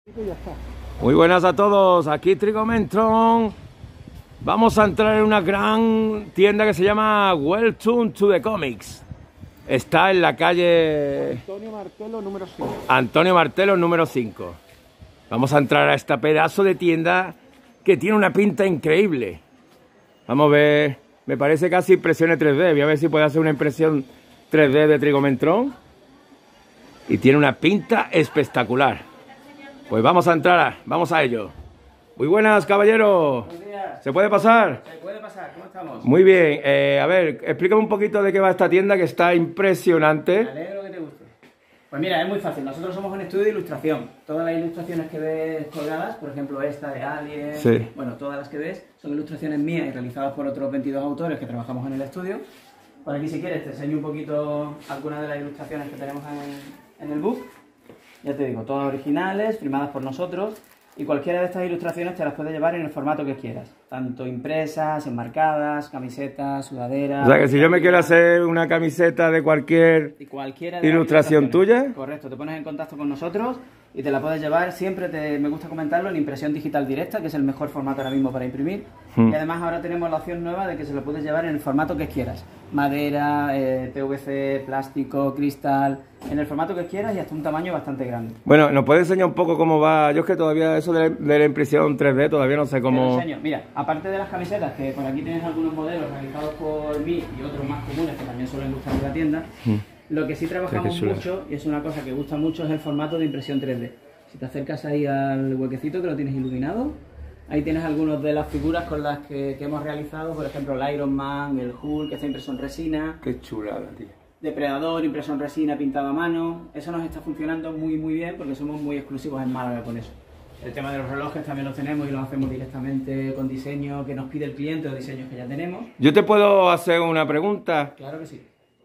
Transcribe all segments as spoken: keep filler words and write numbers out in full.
Muy buenas a todos, aquí Trigomentron. Vamos a entrar en una gran tienda que se llama Welcome to the Comics. Está en la calle Antonio Martelo número cinco. Antonio Martelo número cinco. Vamos a entrar a esta pedazo de tienda que tiene una pinta increíble. Vamos a ver, me parece casi impresiones tres D. Voy a ver si puedo hacer una impresión tres D de Trigomentron. Y tiene una pinta espectacular. Pues vamos a entrar, vamos a ello. Muy buenas, caballero. Buenos días. ¿Se puede pasar? Se puede pasar, ¿cómo estamos? Muy bien. Eh, a ver, explícame un poquito de qué va esta tienda que está Me impresionante. alegro que te guste. Pues mira, es muy fácil. Nosotros somos un estudio de ilustración. Todas las ilustraciones que ves colgadas, por ejemplo esta de Alien, Sí. bueno, todas las que ves son ilustraciones mías y realizadas por otros veintidós autores que trabajamos en el estudio. Por aquí, si quieres, te enseño un poquito algunas de las ilustraciones que tenemos en, en el book. Ya te digo, todas originales, firmadas por nosotros. Y cualquiera de estas ilustraciones te las puedes llevar en el formato que quieras. Tanto impresas, enmarcadas, camisetas, sudaderas... O sea, que si yo me quiero hacer una camiseta de cualquier y cualquiera de las ilustración ilustraciones. tuya... Correcto, te pones en contacto con nosotros y te la puedes llevar. Siempre te, me gusta comentarlo en impresión digital directa, que es el mejor formato ahora mismo para imprimir. Hmm. Y además ahora tenemos la opción nueva de que se lo puedes llevar en el formato que quieras. Madera, eh, P V C, plástico, cristal... En el formato que quieras y hasta un tamaño bastante grande. Bueno, ¿nos puedes enseñar un poco cómo va? Yo es que todavía eso de la, de la impresión tres D todavía no sé Te lo cómo... enseño. Mira, aparte de las camisetas, que por aquí tienes algunos modelos realizados por mí y otros más comunes que también suelen gustar en la tienda, Mm. lo que sí trabajamos Qué chula. mucho, y es una cosa que gusta mucho, es el formato de impresión tres D. Si te acercas ahí al huequecito que lo tienes iluminado, ahí tienes algunas de las figuras con las que, que hemos realizado, por ejemplo el Iron Man, el Hulk, que está impreso en resina, Qué chulada, tío. Depredador, impreso en resina, pintado a mano. Eso nos está funcionando muy muy bien porque somos muy exclusivos en Málaga con eso. El tema de los relojes también los tenemos y los hacemos directamente con diseño que nos pide el cliente o diseños que ya tenemos. ¿Yo te puedo hacer una pregunta? Claro que sí.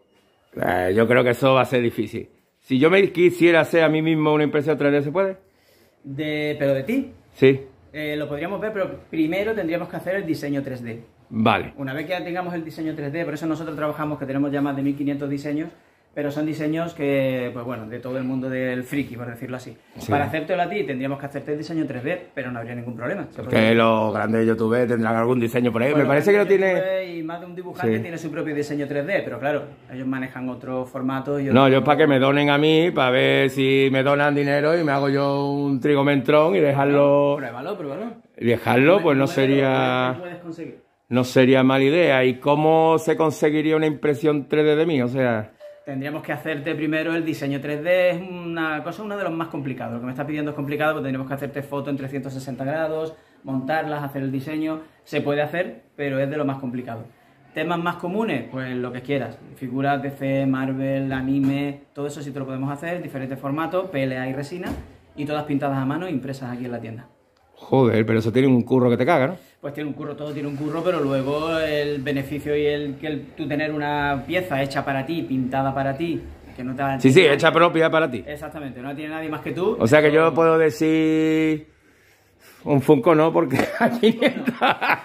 Eh, yo creo que eso va a ser difícil. Si yo me quisiera hacer a mí mismo una impresión tres D, ¿se puede? De, pero de ti, Sí. eh, lo podríamos ver, pero primero tendríamos que hacer el diseño tres D. Vale. Una vez que ya tengamos el diseño tres D, por eso nosotros trabajamos, que tenemos ya más de mil quinientos diseños, pero son diseños que, pues bueno, de todo el mundo del friki, por decirlo así. Sí. Para hacértelo a ti tendríamos que hacerte el diseño tres D, pero no habría ningún problema. Se podría- Porque los grandes youtubers tendrán algún diseño por ahí. Bueno, me parece que lo tiene... YouTube Y más de un dibujante Sí. tiene su propio diseño tres D, pero claro, ellos manejan otro formato. Y No, otro- yo es para que me donen a mí, para ver si me donan dinero y me hago yo un Trigomentron y dejarlo... Pruébalo, pruébalo. Y dejarlo, pues no Número, sería... ¿qué puedes conseguir? No sería mala idea. ¿Y cómo se conseguiría una impresión tres D de mí? O sea... Tendríamos que hacerte primero el diseño tres D, es una cosa, uno de los más complicados. Lo que me estás pidiendo es complicado, porque tendríamos que hacerte foto en trescientos sesenta grados, montarlas, hacer el diseño. Se puede hacer, pero es de lo más complicado. Temas más comunes, pues lo que quieras. Figuras D C, Marvel, anime, todo eso sí te lo podemos hacer, diferentes formatos, P L A y resina, y todas pintadas a mano e impresas aquí en la tienda. Joder, pero eso tiene un curro que te caga, ¿no? Pues tiene un curro, todo tiene un curro, pero luego el beneficio y el que el, tú tener una pieza hecha para ti, pintada para ti, que no te la Sí, sí, hecha propia para ti. Exactamente, no la tiene nadie más que tú. O sea que yo puedo decir... Un Funko no, porque a quinientos...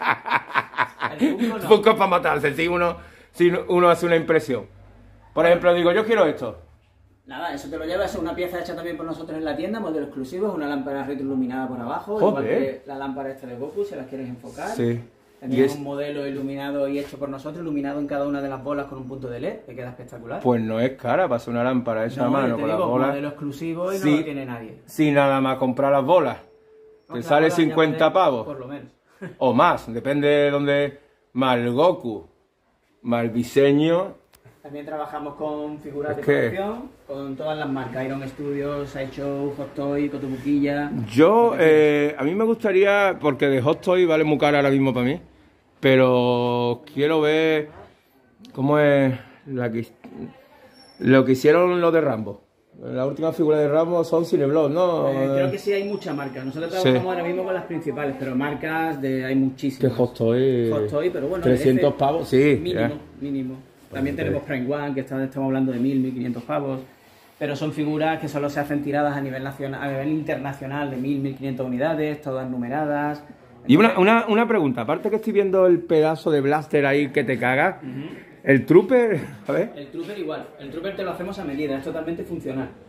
El Funko no. Funko es para matarse, si uno, si uno hace una impresión. Por ejemplo, digo, yo quiero esto. Nada, eso te lo llevas, es una pieza hecha también por nosotros en la tienda, modelo exclusivo, es una lámpara retroiluminada por abajo, igual Joder. que la lámpara esta de Goku, si las quieres enfocar. Sí. Tenemos Y es- un modelo iluminado y hecho por nosotros, iluminado en cada una de las bolas con un punto de L E D, que queda espectacular. Pues no es cara para hacer una lámpara hecha no, a mano yo te con las digo, bolas. modelo exclusivo y Sí. no lo tiene nadie. Si nada más comprar las bolas. Te Compra sale bolas, ya cincuenta vale, pavos. Por lo menos. O más, depende de dónde. Más el Goku, más el diseño. También trabajamos con figuras Es de que- colección, con todas las marcas, Iron Studios, Sideshow, Hot Toy, Cotobuquilla. Yo, eh, a mí me gustaría, porque de Hot Toy vale muy caro ahora mismo para mí, pero quiero ver cómo es la que, lo que hicieron los de Rambo. La última figura de Rambo son Cineblock, ¿no? Eh, creo que sí hay muchas marcas. Nosotros Sí. trabajamos ahora mismo con las principales, pero marcas de hay Que muchísimas. Hot Toy. Hot Toy, pero bueno, trescientos merece- pavos, sí. Mínimo, ya. mínimo. También Pues, tenemos Prime One, que está- estamos hablando de mil, mil quinientos pavos. Pero son figuras que solo se hacen tiradas a nivel nacional, a nivel internacional de mil, mil quinientas unidades, todas numeradas. Y una, una, una pregunta, aparte que estoy viendo el pedazo de blaster ahí que te caga, el Trooper, a ver. El Trooper igual. El Trooper te lo hacemos a medida, es totalmente funcional.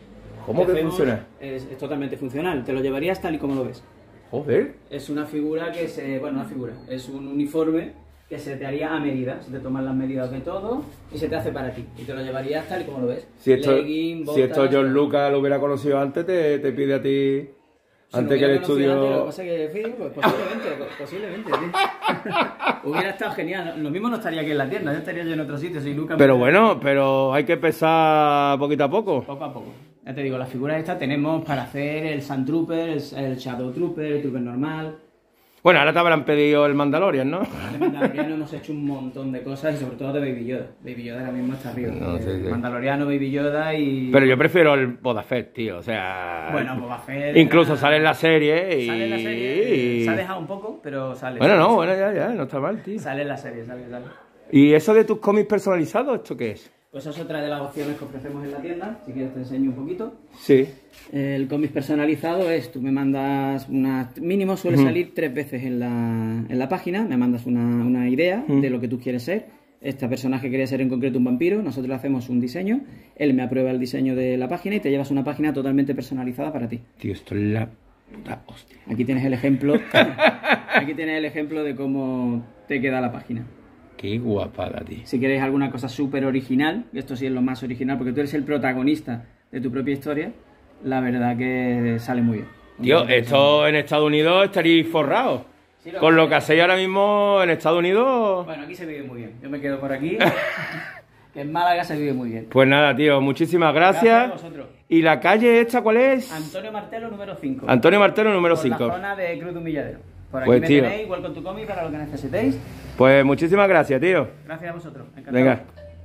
¿Cómo que hacemos funciona? Es, es totalmente funcional, te lo llevarías tal y como lo ves. Joder. Es una figura que se... bueno, una figura, es un uniforme que se te haría a medida, se te toman las medidas de todo y se te hace para ti. Y te lo llevarías tal y como lo ves. Si esto, Legging, botas, si esto John Lucas lo hubiera conocido antes, te, te pide a ti... Si antes que el estudio... Antes, lo que pasa es que, pues, posiblemente, posiblemente, sí. Hubiera estado genial. Lo mismo no estaría aquí en la tienda, yo estaría yo en otro sitio. Si Lucas Pero me... bueno, pero hay que empezar poquito a poco. Poco a poco. Ya te digo, las figuras estas tenemos para hacer el Sand Trooper, el, el Shadow Trooper, el Trooper normal. Bueno, ahora te habrán pedido el Mandalorian, ¿no? De Mandaloriano hemos hecho un montón de cosas y sobre todo de Baby Yoda. Baby Yoda ahora mismo está arriba. No, sí, sí. Mandaloriano, Baby Yoda y... Pero yo prefiero el Boba Fett, tío, o sea... Bueno, Boba Fett... Incluso era... sale en la serie y... Sale en la serie, y... se ha dejado un poco, pero sale. Bueno, sale, no, sale. bueno, ya, ya, no está mal, tío. Sale en la serie, sale, sale. ¿Y eso de tus cómics personalizados, esto qué es? Pues eso es otra de las opciones que ofrecemos en la tienda. Si quieres te enseño un poquito. Sí. El cómic personalizado es, tú me mandas una... mínimo suele Ujú. salir tres veces en la, en la página, me mandas una, una idea Ujú. de lo que tú quieres ser. Este personaje quería ser en concreto un vampiro, nosotros le hacemos un diseño, él me aprueba el diseño de la página y te llevas una página totalmente personalizada para ti. Tío, esto es la puta hostia. Aquí tienes el ejemplo, aquí tienes el ejemplo de cómo te queda la página. Qué guapada, tío. Si queréis alguna cosa súper original, y esto sí es lo más original, porque tú eres el protagonista de tu propia historia, la verdad que sale muy bien. Tío, esto en Estados Unidos estaréis forrados. Sí, lo Con que- lo que hacéis ahora mismo en Estados Unidos... Bueno, aquí se vive muy bien. Yo me quedo por aquí, que en Málaga se vive muy bien. Pues nada, tío, muchísimas gracias. Gracias a vosotros. ¿Y la calle esta cuál es? Antonio Martelo, número cinco. Antonio Martelo, número Por la cinco. zona de Cruz de un Milladero. Por aquí Pues, me tío. tenéis, igual con tu cómic, para lo que necesitéis. Pues muchísimas gracias, tío. Gracias a vosotros. Encantado. Venga.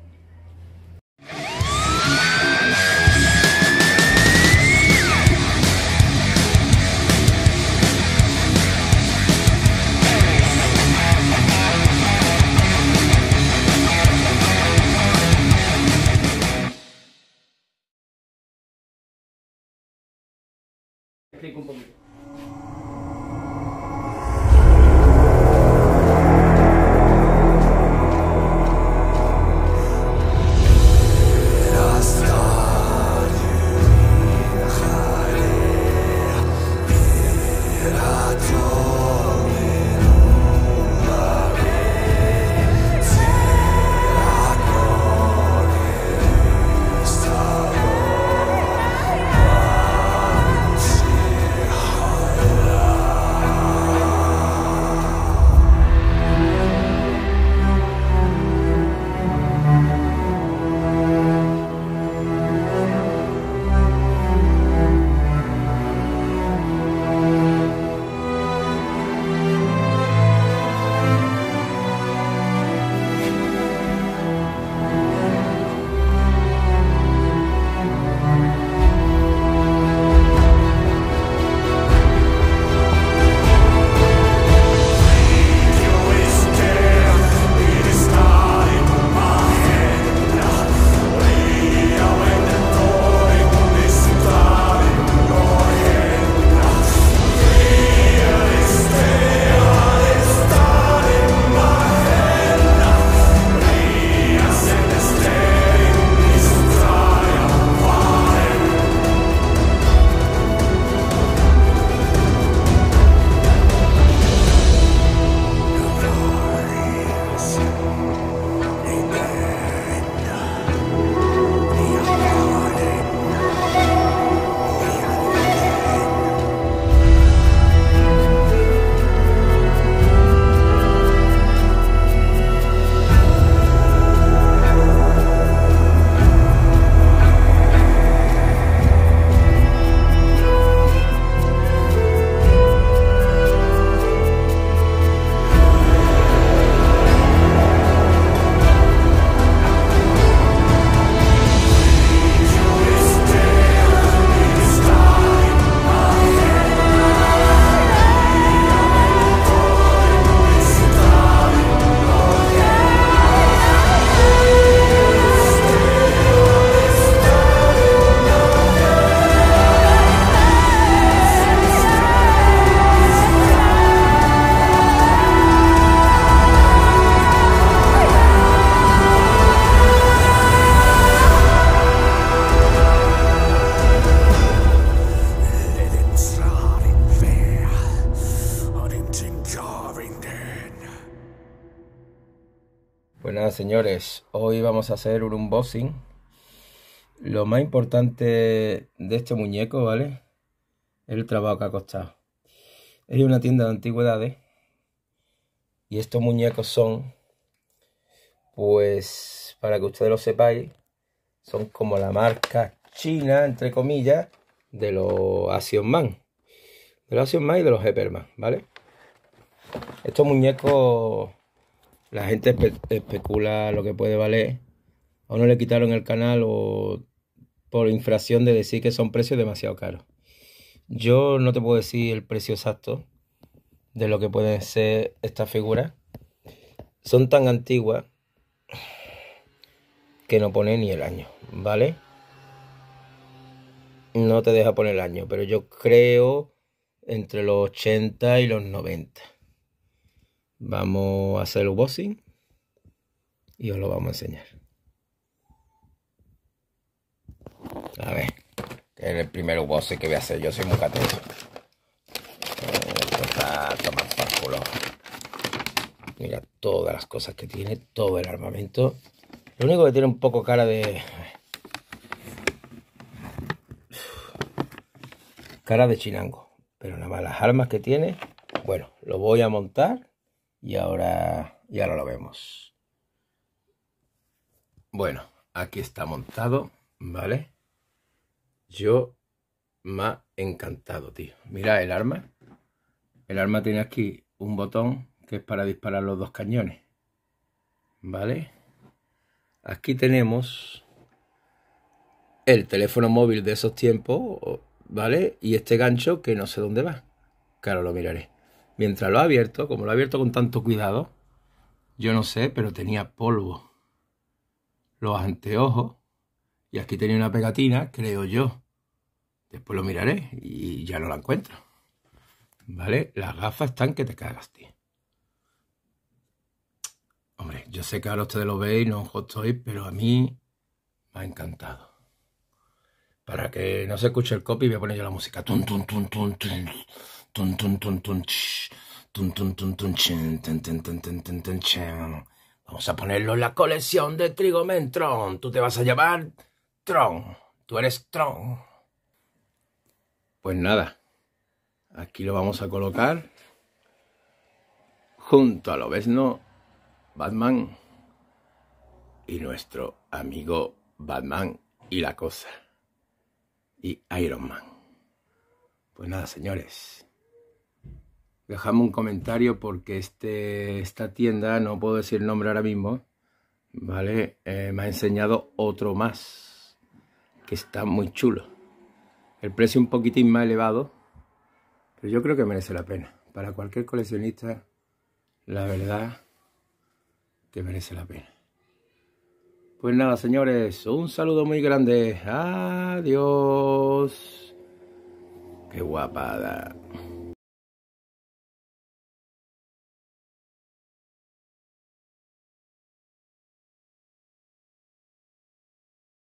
Explico un poquito. Pues nada, señores, hoy vamos a hacer un unboxing. Lo más importante de este muñeco, ¿vale? Es el trabajo que ha costado. Es una tienda de antigüedades y estos muñecos son, pues, para que ustedes lo sepáis, son como la marca china, entre comillas, de los Action Man. De los Action Man y de los Hyperman, ¿vale? Estos muñecos, la gente espe especula lo que puede valer. A uno le quitaron el canal o por infracción de decir que son precios demasiado caros. Yo no te puedo decir el precio exacto de lo que pueden ser estas figuras. Son tan antiguas que no pone ni el año, ¿vale? No te deja poner el año, pero yo creo entre los ochenta y los noventa. Vamos a hacer el unboxing y os lo vamos a enseñar. A ver, que es el primer unboxing que voy a hacer. Yo soy muy cateto. Esto está tomando por culo. Mira todas las cosas que tiene, todo el armamento. Lo único que tiene un poco cara de... cara de chinango. Pero nada más las armas que tiene. Bueno, lo voy a montar y ahora, y ahora lo vemos. Bueno, aquí está montado, ¿vale? Yo me ha encantado, tío. Mira el arma. El arma tiene aquí un botón que es para disparar los dos cañones, ¿vale? Aquí tenemos el teléfono móvil de esos tiempos, ¿vale? Y este gancho que no sé dónde va. Claro, lo miraré. Mientras lo he abierto, como lo he abierto con tanto cuidado, yo no sé, pero tenía polvo. Los anteojos. Y aquí tenía una pegatina, creo yo. Después lo miraré y ya no la encuentro. ¿Vale? Las gafas están que te cagas, tío. Hombre, yo sé que ahora ustedes lo veis, no os estoy, pero a mí me ha encantado. Para que no se escuche el copy, voy a poner yo la música. Tun, tun, tun, tun, tun, tun, tun, tun, tun, tun, tun, tun, tun, tun, tun, tun, tun, tun, tun. Vamos a ponerlo en la colección de Trigomentron. Tú te vas a llamar Tron. Tú eres Tron. Pues nada, aquí lo vamos a colocar junto a Lobezno, Batman y nuestro amigo Batman y la cosa. Y Iron Man. Pues nada, señores. Dejadme un comentario porque este, esta tienda, no puedo decir el nombre ahora mismo, ¿vale? Eh, me ha enseñado otro más, que está muy chulo. El precio un poquitín más elevado, pero yo creo que merece la pena. Para cualquier coleccionista, la verdad que merece la pena. Pues nada, señores, un saludo muy grande. Adiós. Qué guapada.